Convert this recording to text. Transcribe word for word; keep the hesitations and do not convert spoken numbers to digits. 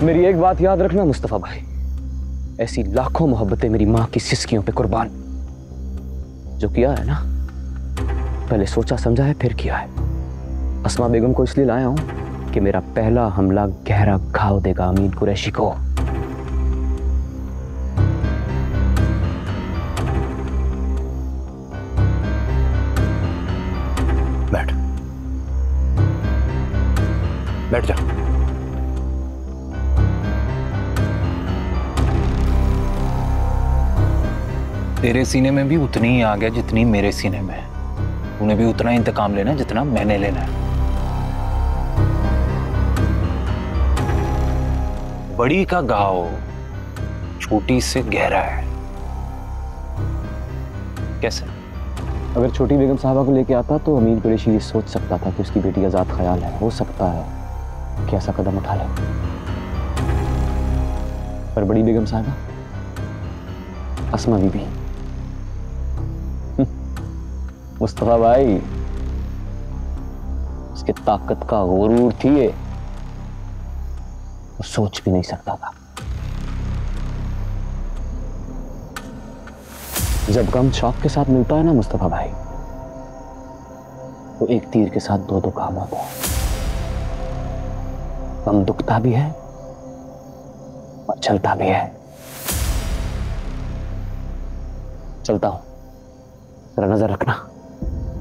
मेरी एक बात याद रखना मुस्तफा भाई, ऐसी लाखों मोहब्बतें मेरी मां की सिसकियों पे कुर्बान। जो किया है ना, पहले सोचा समझा है फिर किया है। अस्मा बेगम को इसलिए लाया हूं कि मेरा पहला हमला गहरा घाव देगा अमीन कुरैशी को। बैठ बैठ जा। तेरे सीने में भी उतनी ही आग है जितनी मेरे सीने में है। तूने भी उतना इंतकाम लेना जितना मैंने लेना है। बड़ी का घाव छोटी से गहरा है। कैसे? अगर छोटी बेगम साहबा को लेके आता तो अमीन कुरैशी ये सोच सकता था कि उसकी बेटी आजाद ख्याल है, हो सकता है कि ऐसा कदम उठा ले। पर बड़ी बेगम साहबा अस्मा बीबी, मुस्तफा भाई, उसके ताकत का गुरूर थी ये, वो सोच भी नहीं सकता था। जब गम शौक के साथ मिलता है ना मुस्तफा भाई, तो एक तीर के साथ दो दो काम होता है। गम दुखता भी है और चलता भी है। चलता हूं, जरा नजर रखना।